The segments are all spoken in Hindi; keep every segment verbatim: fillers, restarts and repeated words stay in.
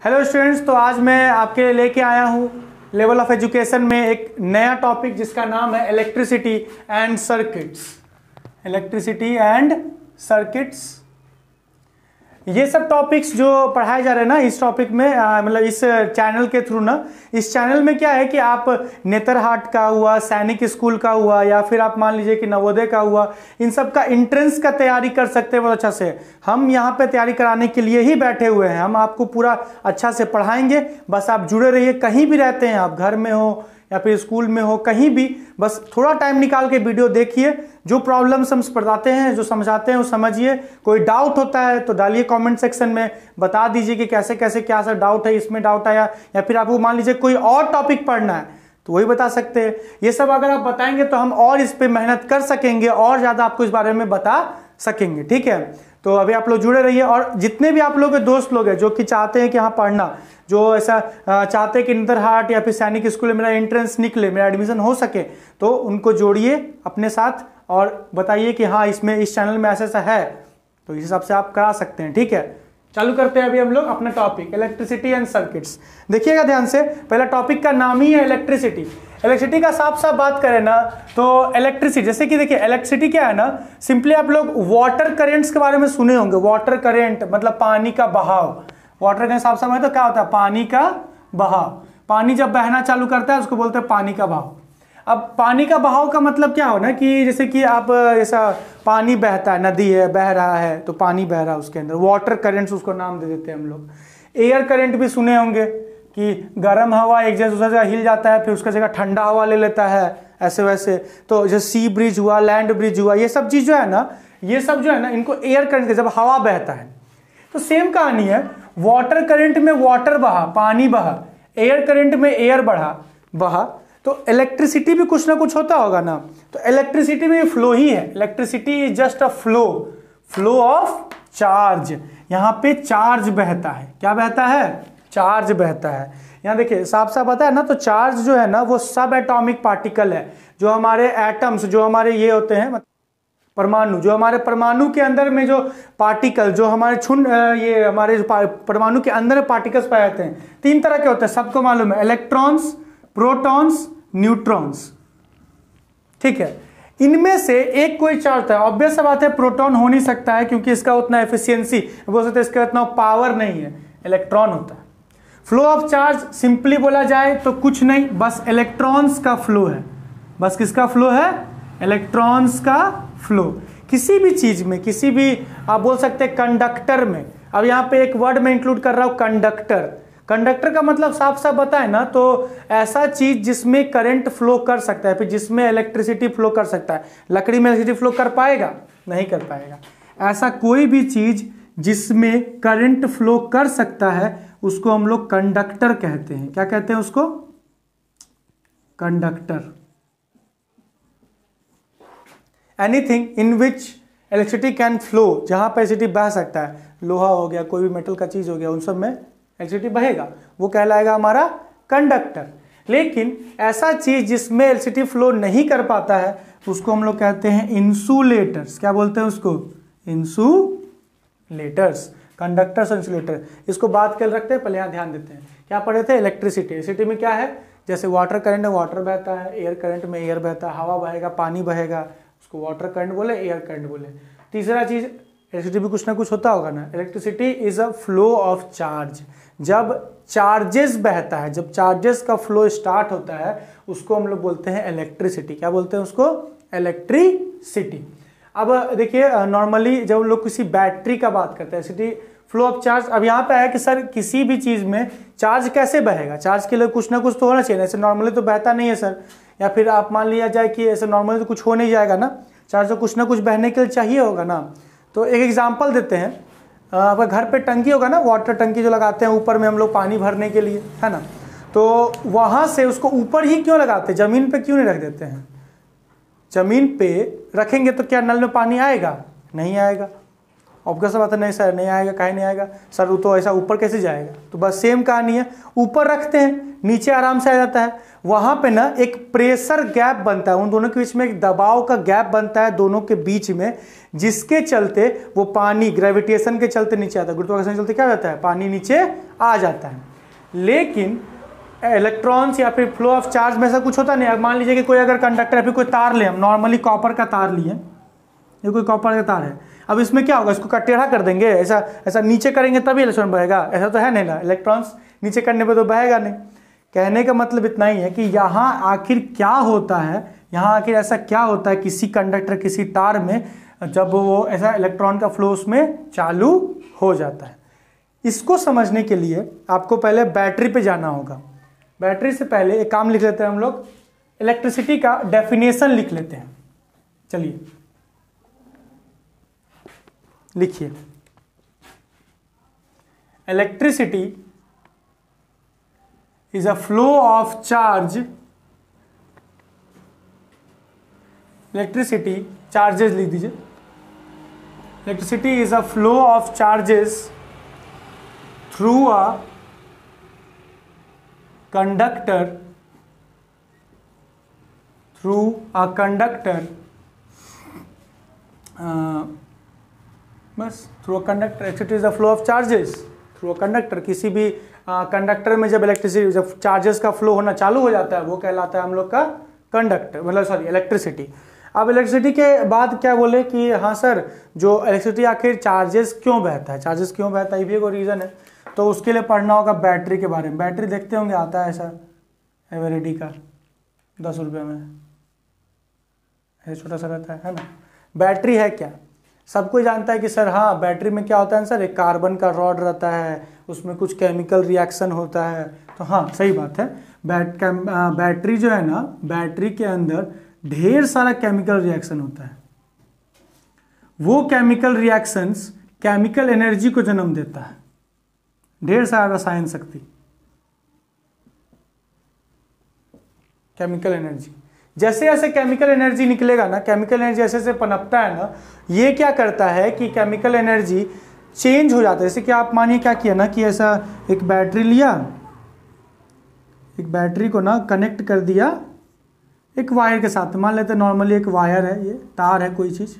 हेलो स्टूडेंट्स, तो आज मैं आपके लिए लेके आया हूँ लेवल ऑफ एजुकेशन में एक नया टॉपिक जिसका नाम है electricity and circuits. Electricity and circuits, ये सब टॉपिक्स जो पढ़ाए जा रहे हैं ना इस टॉपिक में, मतलब इस चैनल के थ्रू ना, इस चैनल में क्या है कि आप नेतरहाट का हुआ, सैनिक स्कूल का हुआ, या फिर आप मान लीजिए कि नवोदय का हुआ, इन सब का एंट्रेंस का तैयारी कर सकते हैं बहुत अच्छा से। हम यहाँ पे तैयारी कराने के लिए ही बैठे हुए हैं। हम आपको पूरा अच्छा से पढ़ाएंगे, बस आप जुड़े रहिए। कहीं भी रहते हैं आप, घर में हो या फिर स्कूल में हो, कहीं भी बस थोड़ा टाइम निकाल के वीडियो देखिए। जो प्रॉब्लम्स हम बताते हैं, जो समझाते हैं, वो समझिए। कोई डाउट होता है तो डालिए कमेंट सेक्शन में, बता दीजिए कि कैसे कैसे क्या सा डाउट है, इसमें डाउट आया, या फिर आपको मान लीजिए कोई और टॉपिक पढ़ना है तो वही बता सकते हैं। ये सब अगर आप बताएंगे तो हम और इस पे मेहनत कर सकेंगे और ज़्यादा आपको इस बारे में बता सकेंगे। ठीक है, तो अभी आप लोग जुड़े रहिए। और जितने भी आप लोग के दोस्त लोग हैं जो कि चाहते हैं कि हाँ पढ़ना, जो ऐसा चाहते हैं कि नेतरहाट या फिर सैनिक स्कूल में मेरा एंट्रेंस निकले, मेरा एडमिशन हो सके, तो उनको जोड़िए अपने साथ और बताइए कि हाँ इसमें इस चैनल में ऐसा ऐसा है, तो इस हिसाब से आप करा सकते हैं। ठीक है, चालू करते हैं अभी हम लोग अपना टॉपिक इलेक्ट्रिसिटी एंड सर्किट्स। देखिएगा ध्यान से, पहला टॉपिक का नाम ही है इलेक्ट्रिसिटी। इलेक्ट्रिसिटी का साफ साफ बात करें ना तो इलेक्ट्रिसिटी, जैसे कि देखिए इलेक्ट्रिसिटी क्या है ना, सिंपली आप लोग वाटर करेंट्स के बारे में सुने होंगे। वाटर करेंट मतलब पानी का बहाव। वाटर करेंट साफ साफ है तो क्या होता है, पानी का बहाव। पानी जब बहना चालू करता है उसको बोलते हैं पानी का बहाव। अब पानी का बहाव का मतलब क्या हो ना कि जैसे कि आप ऐसा पानी बहता है, नदी है, बह रहा है तो पानी बह रहा है उसके अंदर, वाटर करेंट्स उसको नाम दे देते हैं हम लोग। एयर करंट भी सुने होंगे कि गर्म हवा एक जगह दूसरी जगह हिल जाता है, फिर उसका जगह ठंडा हवा ले लेता है, ऐसे वैसे। तो जैसे सी ब्रिज हुआ, लैंड ब्रिज हुआ, ये सब चीज़ जो है ना, ये सब जो है ना, इनको एयर करंट, जब हवा बहता है तो सेम कहानी है। वाटर करंट में वाटर बहा, पानी बहा, एयर करंट में एयर बढ़ा बहा, तो इलेक्ट्रिसिटी भी कुछ ना कुछ होता होगा ना। तो इलेक्ट्रिसिटी में फ्लो ही है। Electricity is just a flow, flow of charge. यहाँ पे चार्ज बहता है। क्या बहता है? चार्ज बहता है। यहाँ देखिए साफ साफ पता है ना, तो चार्ज जो है ना वो सब एटॉमिक पार्टिकल है। जो हमारे एटम्स, जो हमारे ये होते हैं परमाणु, जो हमारे परमाणु के अंदर में जो पार्टिकल, जो हमारे छुन ये हमारे परमाणु के अंदर पार्टिकल्स पाए जाते हैं, तीन तरह के होते हैं, सबको मालूम है। Electrons, protons, neutrons. ठीक है, इनमें से एक कोई चार्ज होता है। ऑब्वियस बात है प्रोटॉन हो नहीं सकता है क्योंकि इसका उतना एफिशिएंसी, बोल सकते इसका इतना पावर नहीं है। इलेक्ट्रॉन होता है। फ्लो ऑफ चार्ज सिंपली बोला जाए तो कुछ नहीं, बस इलेक्ट्रॉन्स का फ्लो है। बस किसका फ्लो है? इलेक्ट्रॉन्स का फ्लो। किसी भी चीज में, किसी भी आप बोल सकते हैं कंडक्टर में। अब यहाँ पे एक वर्ड में इंक्लूड कर रहा हूं, कंडक्टर। कंडक्टर का मतलब साफ साफ बताए ना तो ऐसा चीज जिसमें करंट फ्लो कर सकता है, फिर जिसमें इलेक्ट्रिसिटी फ्लो कर सकता है। लकड़ी में इलेक्ट्रिसिटी फ्लो कर पाएगा? नहीं कर पाएगा। ऐसा कोई भी चीज जिसमें करंट फ्लो कर सकता है उसको हम लोग कंडक्टर कहते हैं। क्या कहते हैं उसको? Conductor. Anything in which electricity can flow, जहां पर इलेक्ट्रिसिटी बह सकता है, लोहा हो गया, कोई भी मेटल का चीज हो गया, उन सब में इलेक्ट्रिसिटी बहेगा, वो कहलाएगा हमारा कंडक्टर। लेकिन ऐसा चीज जिसमें इलेक्ट्रिसिटी फ्लो नहीं कर पाता है उसको हम लोग कहते हैं इंसुलेटर्स। क्या बोलते हैं उसको? इंसुलेटर्स। कंडक्टर्स और इंसुलेटर, इसको बात कर रखते हैं। पहले यहाँ ध्यान देते हैं, क्या पढ़े थे? इलेक्ट्रिसिटी। इलेक्ट्रिसिटी में क्या है? जैसे वाटर करंट में वाटर बहता है, एयर करंट में एयर बहता है, हवा बहेगा, पानी बहेगा, उसको वाटर करंट बोले, एयर करंट बोले। तीसरा चीज, इलेक्ट्रिसिटी भी कुछ ना कुछ होता होगा ना। Electricity is a flow of charge. जब चार्जेस बहता है, जब चार्जेस का फ्लो स्टार्ट होता है उसको हम लोग बोलते हैं इलेक्ट्रिसिटी। क्या बोलते हैं उसको? इलेक्ट्रिसिटी। अब देखिए नॉर्मली जब लोग किसी बैटरी का बात करते हैं, इलेक्ट्रिसिटी फ्लो ऑफ चार्ज, अब यहाँ पे है कि सर किसी भी चीज में चार्ज कैसे बहेगा? चार्ज के लिए कुछ ना कुछ तो होना चाहिए, ऐसे नॉर्मली तो बहता नहीं है सर। या फिर आप मान लिया जाए कि ऐसे नॉर्मली तो कुछ हो नहीं जाएगा ना, चार्ज तो कुछ ना कुछ बहने के लिए चाहिए होगा ना। तो एक एग्जाम्पल देते हैं, आपका घर पे टंकी होगा ना, वाटर टंकी जो लगाते हैं ऊपर में हम लोग पानी भरने के लिए, है ना। तो वहाँ से उसको ऊपर ही क्यों लगाते हैं, ज़मीन पे क्यों नहीं रख देते हैं? ज़मीन पे रखेंगे तो क्या नल में पानी आएगा? नहीं आएगा। ऑब्वियस बात है, नहीं सर नहीं आएगा, काहे नहीं आएगा सर, वो तो ऐसा ऊपर कैसे जाएगा? तो बस सेम कहानी है, ऊपर रखते हैं, नीचे आराम से आ जाता है। वहाँ पे ना एक प्रेशर गैप बनता है, उन दोनों के बीच में एक दबाव का गैप बनता है दोनों के बीच में, जिसके चलते वो पानी ग्रेविटेशन के चलते नीचे आता है, गुरुत्वाकर्षण के चलते क्या रहता है, पानी नीचे आ जाता है। लेकिन इलेक्ट्रॉन्स या फिर फ्लो ऑफ चार्ज में ऐसा कुछ होता नहीं। अब मान लीजिए कि कोई अगर कंडक्टर या फिर कोई तार ले, हम नॉर्मली कॉपर का तार लिए, ये कोई कॉपर का तार है, अब इसमें क्या होगा, इसको का टेढ़ा कर देंगे, ऐसा ऐसा नीचे करेंगे तभी इलेक्ट्रॉन बहेगा, ऐसा तो है नहीं ना, इलेक्ट्रॉन्स नीचे करने पे तो बहेगा नहीं। कहने का मतलब इतना ही है कि यहाँ आखिर क्या होता है, यहाँ आखिर ऐसा क्या होता है किसी कंडक्टर किसी तार में, जब वो ऐसा इलेक्ट्रॉन का फ्लो उसमें चालू हो जाता है। इसको समझने के लिए आपको पहले बैटरी पे जाना होगा। बैटरी से पहले एक काम लिख लेते हैं हम लोग, इलेक्ट्रिसिटी का डेफिनेशन लिख लेते हैं। चलिए लिखिए, electricity is a flow of charge, electricity charges लिख दीजिए, electricity is a flow of charges through a conductor, through a conductor, बस through a conductor. Electricity is a flow of charges through a conductor. किसी भी कंडक्टर uh, में जब इलेक्ट्रिसिटी जब चार्जेस का फ्लो होना चालू हो जाता है वो कहलाता है हम लोग का कंडक्टर, मतलब सॉरी इलेक्ट्रिसिटी। अब इलेक्ट्रिसिटी के बाद क्या बोले कि हाँ सर, जो इलेक्ट्रिसिटी आखिर चार्जेस क्यों बहता है, चार्जेस क्यों बहता है, ये भी कोई रीज़न है, तो उसके लिए पढ़ना होगा बैटरी के बारे में। बैटरी देखते होंगे, आता है ऐसा एवरेडी का दस रुपये में, ऐसा छोटा सा रहता है है ना। बैटरी है क्या, सब कोई जानता है कि सर हाँ बैटरी में क्या होता है सर, एक कार्बन का रॉड रहता है, उसमें कुछ केमिकल रिएक्शन होता है। तो हाँ सही बात है, बैट बैटरी जो है ना, बैटरी के अंदर ढेर सारा केमिकल रिएक्शन होता है। वो केमिकल रिएक्शंस केमिकल एनर्जी को जन्म देता है, ढेर सारा रसायन शक्ति, केमिकल एनर्जी। जैसे जैसे केमिकल एनर्जी निकलेगा ना, केमिकल एनर्जी जैसे जैसे पनपता है ना, ये क्या करता है कि केमिकल एनर्जी चेंज हो जाता है। जैसे कि आप मानिए क्या किया ना कि ऐसा एक बैटरी लिया, एक बैटरी को ना कनेक्ट कर दिया एक वायर के साथ, मान लेते हैं नॉर्मली एक वायर है, ये तार है कोई चीज़,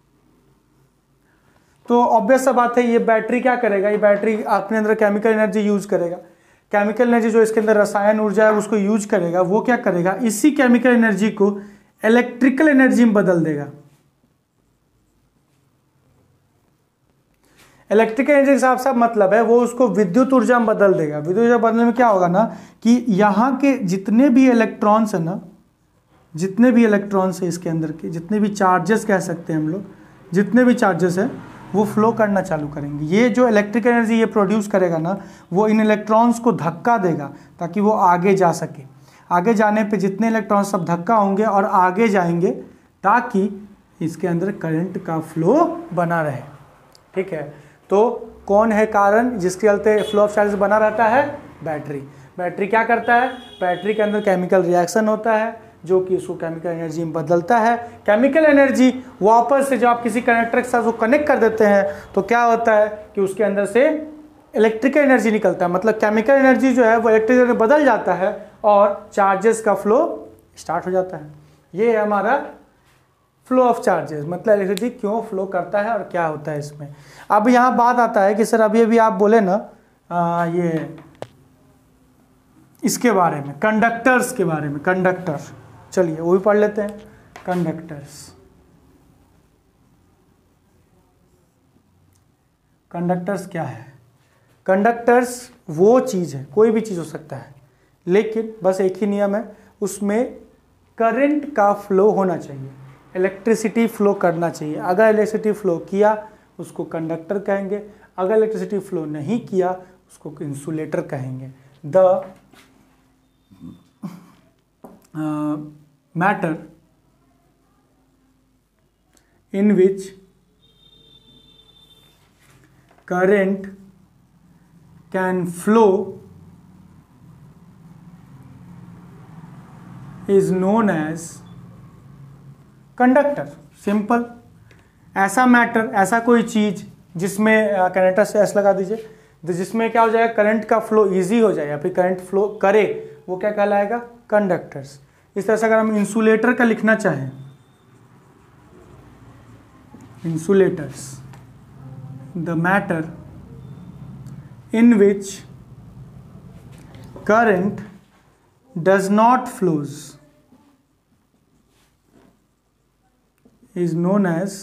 तो ऑब्वियस सा बात है ये बैटरी क्या करेगा, ये बैटरी अपने अंदर केमिकल एनर्जी यूज करेगा। केमिकल एनर्जी जो इसके अंदर रसायन ऊर्जा है उसको यूज करेगा, वो क्या करेगा, इसी केमिकल एनर्जी को इलेक्ट्रिकल एनर्जी में बदल देगा। इलेक्ट्रिकल एनर्जी के साथ साथ मतलब है वो उसको विद्युत ऊर्जा में बदल देगा। विद्युत ऊर्जा बदलने में क्या होगा ना कि यहाँ के जितने भी इलेक्ट्रॉन्स है ना, जितने भी इलेक्ट्रॉन्स है इसके अंदर के, जितने भी चार्जेस कह सकते हैं हम लोग, जितने भी चार्जेस है वो फ्लो करना चालू करेंगे। ये जो इलेक्ट्रिकल एनर्जी ये प्रोड्यूस करेगा ना, वो इन इलेक्ट्रॉन्स को धक्का देगा ताकि वो आगे जा सके। आगे जाने पे जितने इलेक्ट्रॉन्स सब धक्का होंगे और आगे जाएंगे ताकि इसके अंदर करंट का फ्लो बना रहे। ठीक है, तो कौन है कारण जिसके चलते फ्लो ऑफ चार्जेस बना रहता है, बैटरी। बैटरी क्या करता है, बैटरी के अंदर केमिकल रिएक्शन होता है जो कि उसको केमिकल एनर्जी में बदलता है। केमिकल एनर्जी वापस से जब आप किसी कनेक्टर के साथ वो कनेक्ट कर देते हैं तो क्या होता है कि उसके अंदर से इलेक्ट्रिकल एनर्जी निकलता है, मतलब केमिकल एनर्जी जो है वो इलेक्ट्रिकल में बदल जाता है और चार्जेस का फ्लो स्टार्ट हो जाता है। ये है हमारा फ्लो ऑफ चार्जेस, मतलब इलेक्ट्रिसिटी क्यों फ्लो करता है और क्या होता है इसमें। अब यहाँ बात आता है कि सर अभी अभी आप बोले ना आ, ये इसके बारे में, कंडक्टर्स के बारे में, कंडक्टर, चलिए वो भी पढ़ लेते हैं। कंडक्टर्स, कंडक्टर्स क्या है, कंडक्टर्स वो चीज़ है, कोई भी चीज़ हो सकता है, लेकिन बस एक ही नियम है, उसमें करंट का फ्लो होना चाहिए, इलेक्ट्रिसिटी फ्लो करना चाहिए। अगर इलेक्ट्रिसिटी फ्लो किया उसको कंडक्टर कहेंगे, अगर इलेक्ट्रिसिटी फ्लो नहीं किया उसको इंसुलेटर कहेंगे। The matter in which current can flow is known as conductor. Simple, ऐसा मैटर, ऐसा कोई चीज जिसमें कंडक्टर से एस लगा दीजिए, तो जिसमें क्या हो जाएगा, करंट का फ्लो इजी हो जाए या फिर करंट फ्लो करे, वो क्या कहलाएगा, कंडक्टर्स। इस तरह से अगर हम इंसुलेटर का लिखना चाहें, insulators, the matter in which current does not flows is known as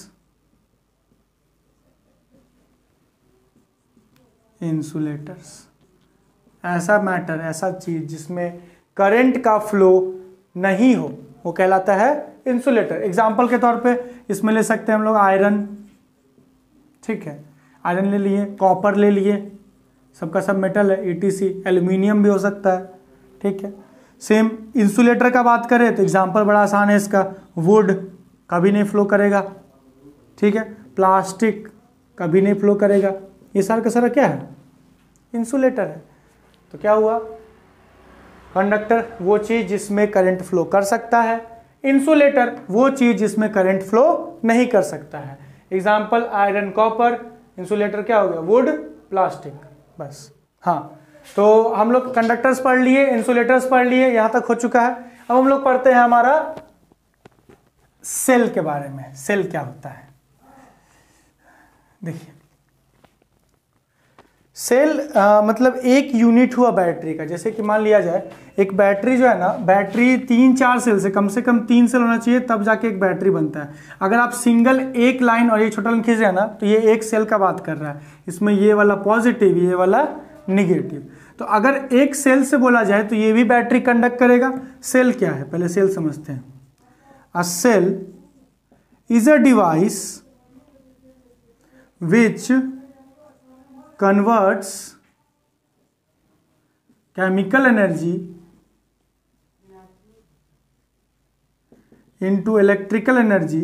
insulators. ऐसा मैटर, ऐसा चीज जिसमें करंट का फ्लो नहीं हो वो कहलाता है इंसुलेटर। एग्जाम्पल के तौर पे इसमें ले सकते हैं हम लोग आयरन, ठीक है, आयरन ले लिए, कॉपर ले लिए, सबका सब मेटल है, ईटीसी, एल्यूमिनियम भी हो सकता है, ठीक है। सेम इंसुलेटर का बात करें तो एग्जाम्पल बड़ा आसान है इसका, वुड कभी नहीं फ्लो करेगा, ठीक है, प्लास्टिक कभी नहीं फ्लो करेगा, ये सारा का सारा क्या है, इंसुलेटर है। तो क्या हुआ, कंडक्टर वो चीज जिसमें करंट फ्लो कर सकता है, इंसुलेटर वो चीज जिसमें करंट फ्लो नहीं कर सकता है। एग्जाम्पल आयरन, कॉपर, इंसुलेटर क्या हो गया, वुड, प्लास्टिक, बस। हाँ, तो हम लोग कंडक्टर्स पढ़ लिए, इंसुलेटर्स पढ़ लिए, यहां तक हो चुका है। अब हम लोग पढ़ते हैं हमारा सेल के बारे में। सेल क्या होता है, देखिए, सेल आ, मतलब एक यूनिट हुआ बैटरी का। जैसे कि मान लिया जाए एक बैटरी जो है ना, बैटरी तीन चार सेल से, कम से कम तीन सेल होना चाहिए तब जाके एक बैटरी बनता है। अगर आप सिंगल एक लाइन और ये छोटा लाइन खींच रहे हैं ना, तो ये एक सेल का बात कर रहा है, इसमें ये वाला पॉजिटिव, ये वाला निगेटिव। तो अगर एक सेल से बोला जाए तो ये भी बैटरी कंडक्ट करेगा। सेल क्या है, पहले सेल समझते हैं। A cell is a device which converts chemical energy into electrical energy।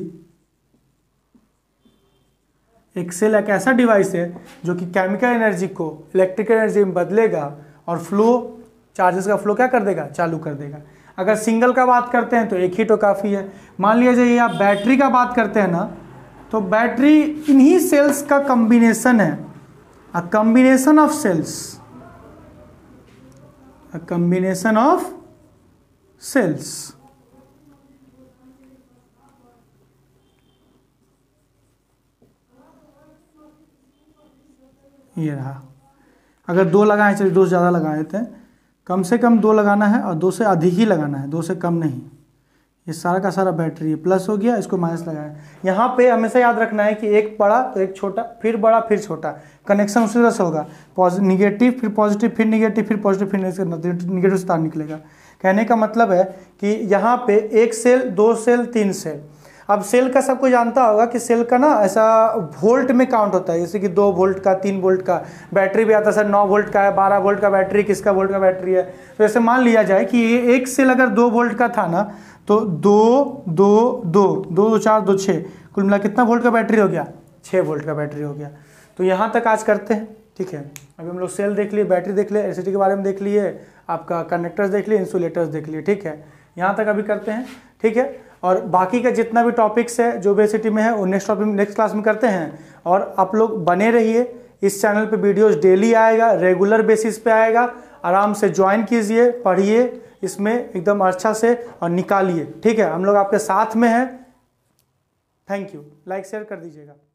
एक सेल एक ऐसा डिवाइस है जो कि केमिकल एनर्जी को इलेक्ट्रिकल एनर्जी में बदलेगा और फ्लो, चार्जेस का फ्लो क्या कर देगा, चालू कर देगा। अगर सिंगल का बात करते हैं तो एक ही तो काफ़ी है। मान लिया जाए आप बैटरी का बात करते हैं ना, तो बैटरी इन्हीं सेल्स का कॉम्बिनेशन है। A combination of cells, a combination of cells। ये रहा। अगर दो लगाए, चलिए दो से ज़्यादा लगाए थे, कम से कम दो लगाना है और दो से अधिक ही लगाना है, दो से कम नहीं। ये सारा का सारा बैटरी है, प्लस हो गया, इसको माइनस लगाया। यहाँ पे हमेशा याद रखना है कि एक बड़ा तो एक छोटा, फिर बड़ा फिर छोटा, कनेक्शन उसी तरह से होगा, निगेटिव फिर पॉजिटिव फिर निगेटिव फिर पॉजिटिव फिर निगेटिव से तार निकलेगा। कहने का मतलब है कि यहाँ पे एक सेल, दो सेल, तीन सेल। अब सेल का सबको जानता होगा कि सेल का ना ऐसा वोल्ट में काउंट होता है, जैसे कि दो वोल्ट का, तीन वोल्ट का। बैटरी भी आता है सर, नौ वोल्ट का है, बारह वोल्ट का बैटरी, किसका वोल्ट का बैटरी है। तो जैसे मान लिया जाए कि ये एक सेल अगर दो वोल्ट का था ना, तो दो दो दो दो दो चार दो छः, कुल मिला कितना वोल्ट का बैटरी हो गया, छः वोल्ट का बैटरी हो गया। तो यहाँ तक आज करते हैं, ठीक है। अभी हम लोग सेल देख लिए, बैटरी देख लिए, एलसीडी के बारे में देख लिए, आपका कंडक्टर्स देख लिए, इंसुलेटर्स देख लिए, ठीक है। यहाँ तक अभी करते हैं, ठीक है। और बाकी का जितना भी टॉपिक्स है जो बेसिटी में है वो नेक्स्ट टॉपिक नेक्स्ट क्लास में करते हैं। और आप लोग बने रहिए, इस चैनल पे वीडियोस डेली आएगा, रेगुलर बेसिस पे आएगा। आराम से ज्वाइन कीजिए, पढ़िए इसमें एकदम अच्छा से और निकालिए, ठीक है। हम लोग आपके साथ में हैं। थैंक यू, लाइक शेयर कर दीजिएगा।